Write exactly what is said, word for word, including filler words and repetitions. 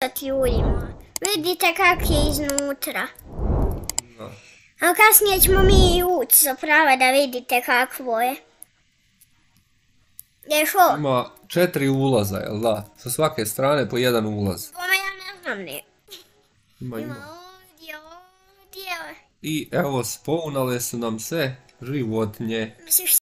ljudima. Vidite kak je iznutra. A kasnije ćemo mi ući zapravo da vidite kakvo je. Je šo? Ima četiri ulaza, jel da? Sa svake strane po jedan ulaz. Ome ja ne znam ne. Ima, Ima ima. ovdje, ovdje. I evo, spawnale su nam se životinje. Misliš